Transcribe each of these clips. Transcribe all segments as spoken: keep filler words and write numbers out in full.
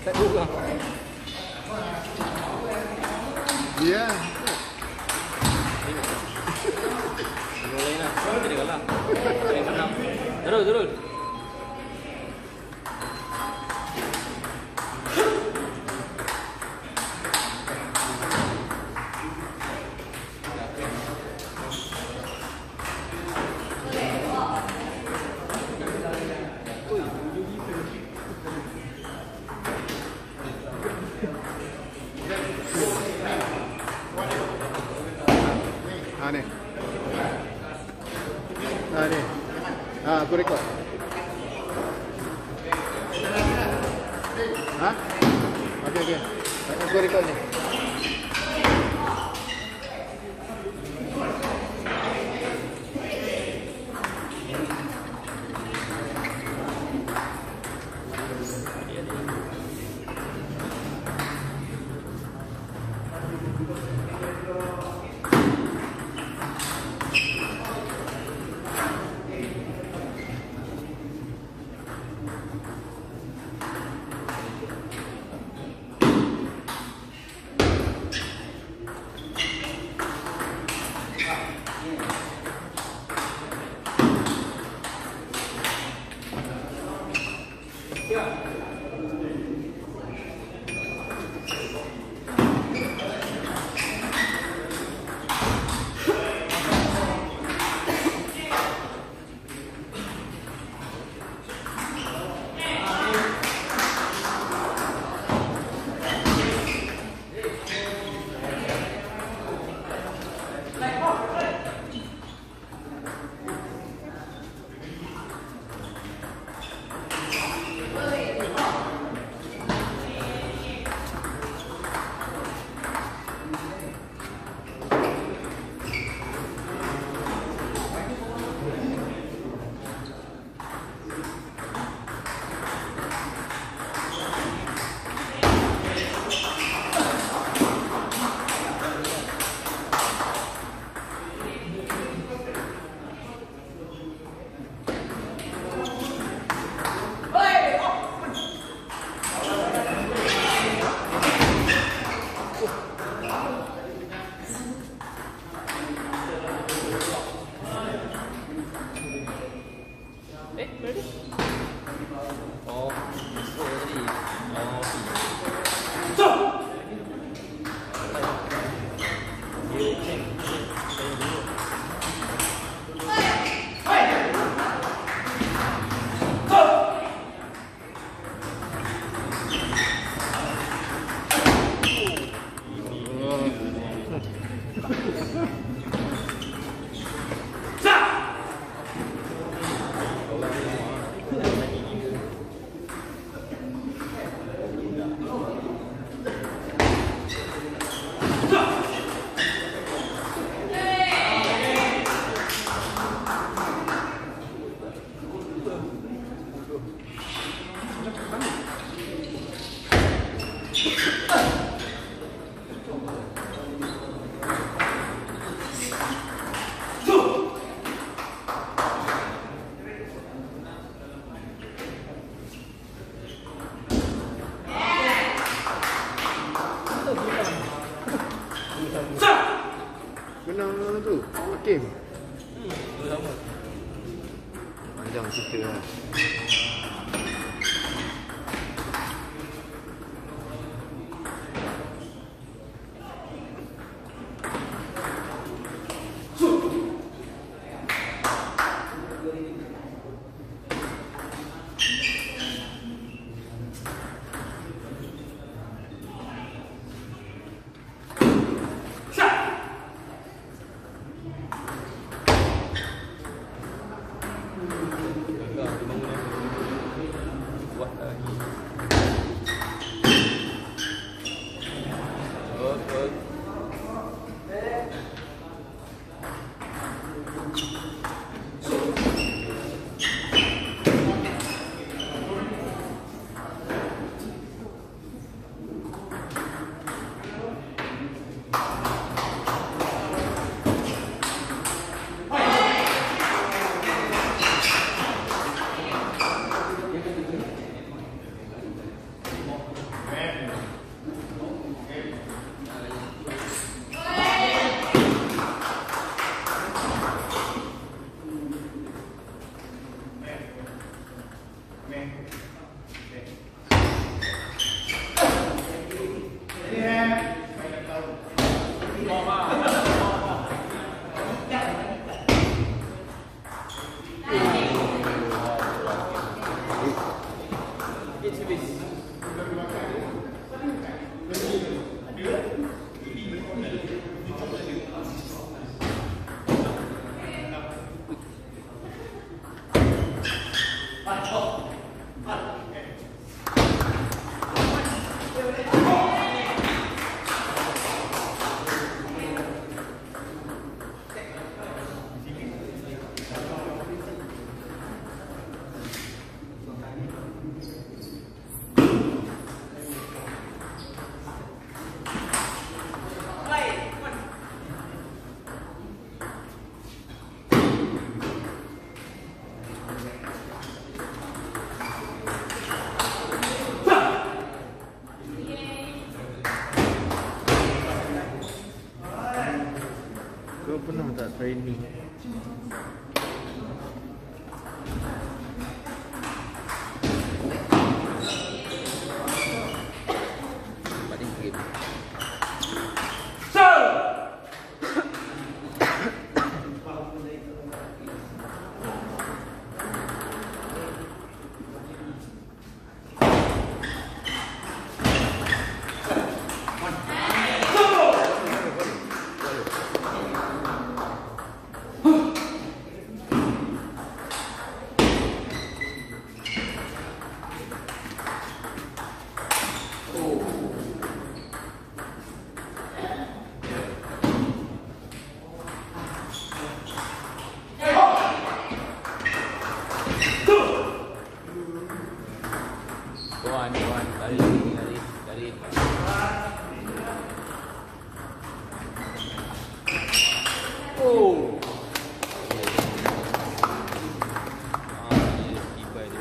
Tak dua orang. Ya. Yang lain lah. Kita kalah. Yang menang. Terus, terus. Ha ni. Ha ni. Ha aku rekod. Ha? Okey okey. Aku rekod ni. Eh, ready? Oh, so tadi. Oh, stop. Menang tu, Hakim. Hmm, sama. Panjang cerita lah. pernah tak training? Paling game. Kawan, kawan, lari, lari, lari. Oh. Ah, dia tiba dia.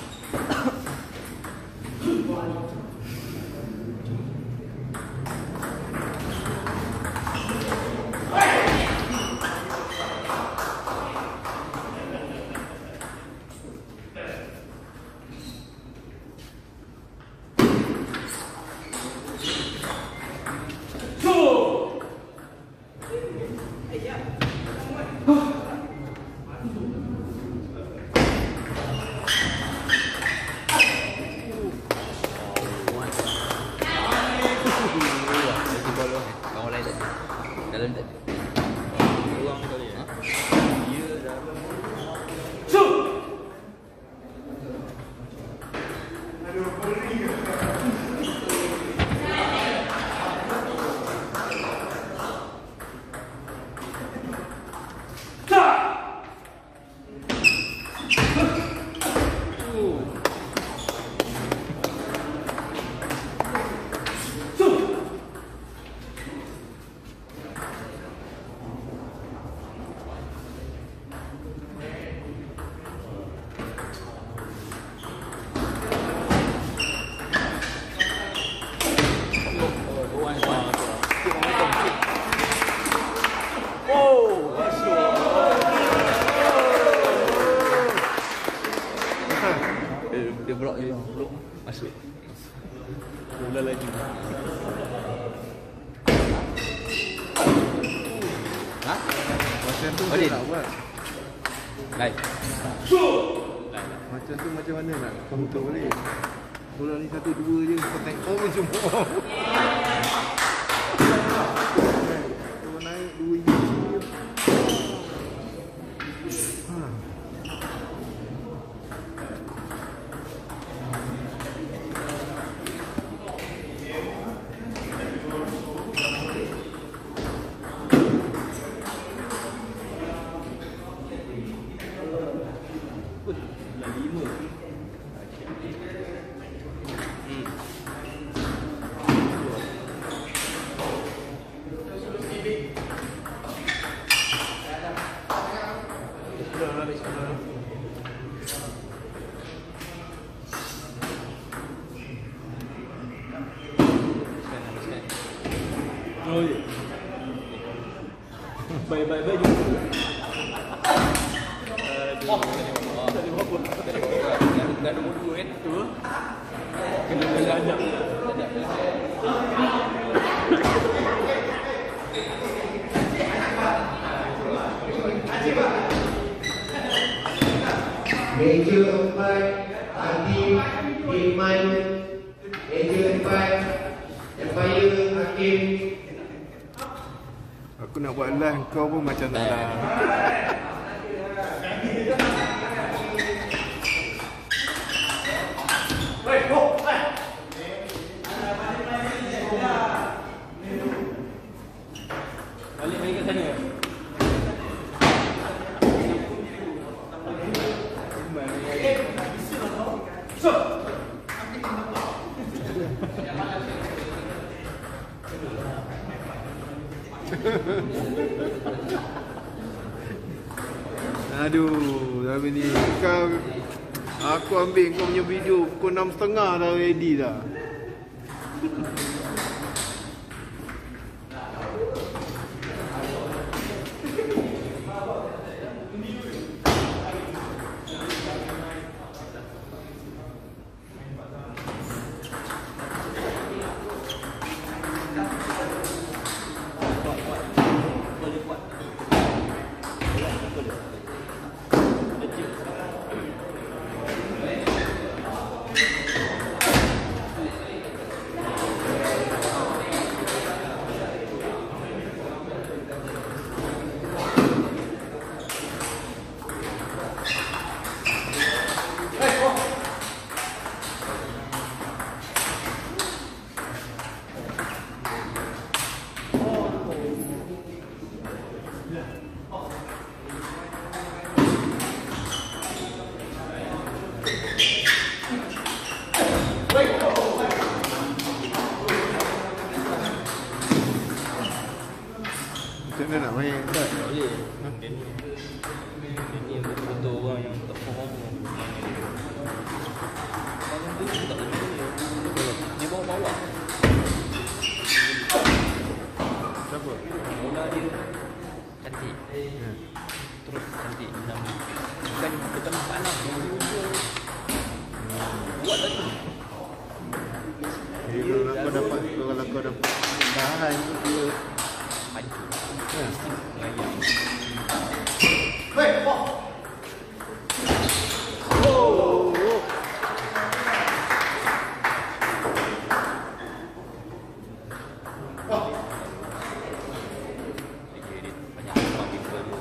Kawan lain tak? Dalam tak? Orang kali ya? Dia dalam. Dia blok je, blok masuk. Bola lagi. Ha? Macam tu Odin nak buat. Live. Macam tu macam mana nak counter boleh? Bola ni satu dua je kau tengok pun semua. Kau naik dua inci. Ha. Oh ya. Bye-bye-bye juga. Oh, tak ada apa-apa. Tak ada apa-apa. Tak ada bodoh kan? Tu. Kena kena ajak. Meja empat, Hakim, Iman. Meja empat, Empire, Hakim. Aku nak buat live kau pun macam tak lah. Balik balik kat sana. Aduh, tapi ni kau, aku ambil kau punya video pukul enam tiga puluh dah ready dah. main tak? Tak boleh. Dia ni Dia ni betul-betul orang yang tak faham. Orang tu tak boleh. Dia bawa-bawa. Siapa? Bola dia cantik. Ya. Terus cantik macam bukan bukan panas yang dia buat tadi. Jadi kalau kau dapat kalau kau dapat bahan dia Hancur. ya. Layan. Oh. Dia banyak tempat people dia.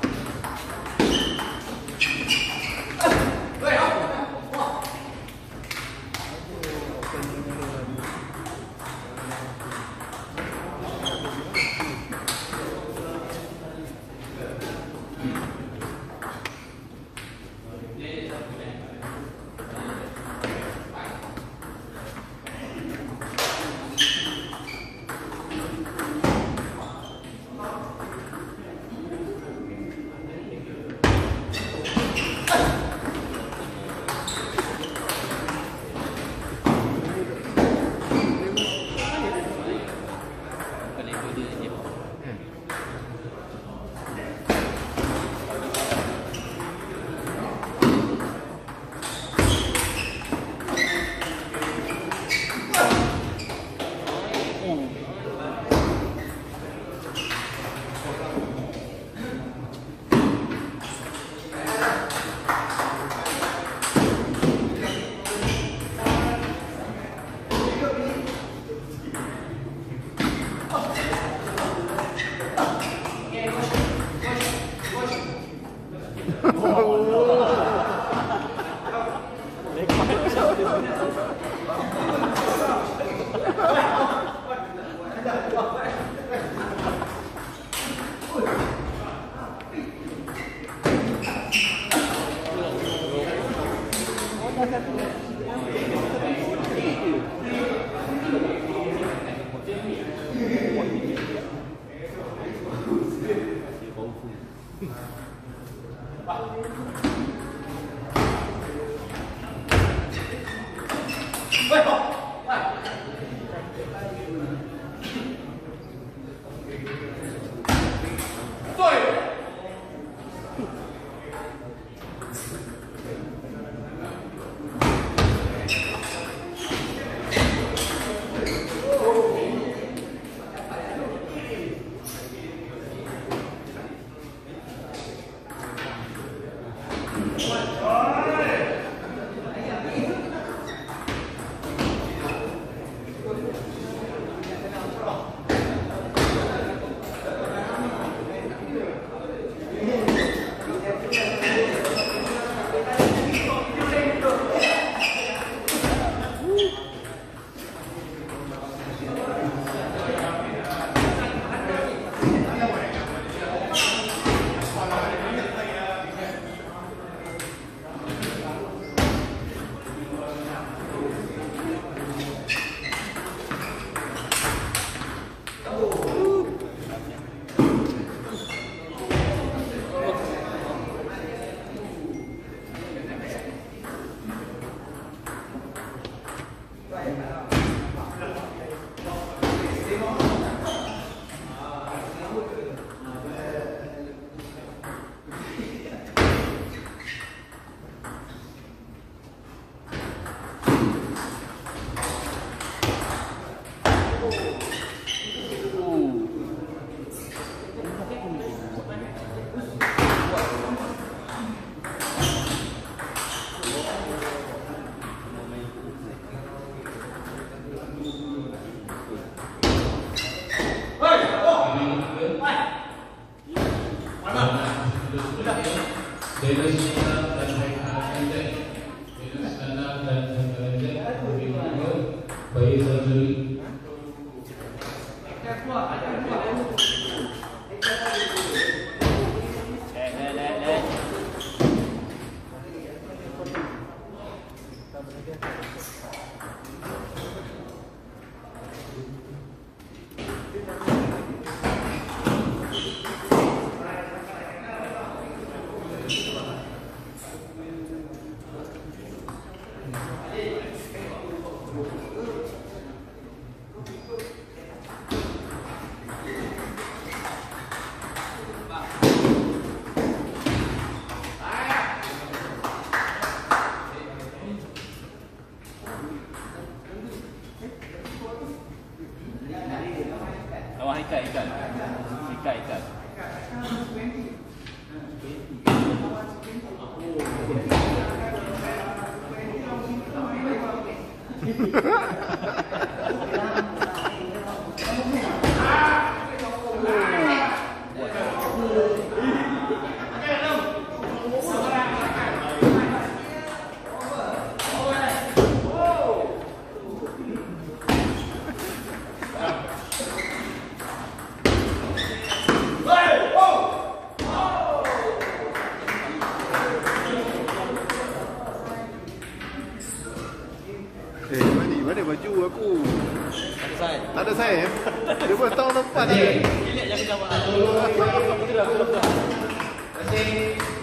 Bukan level dia dia ikat, ikat. Ikat, ikat. Eh, mana mana baju aku? Ada saya. Tak ada saya. Dia buat tahun lepas Masih. ada. Lihat jangan jawab. Masih.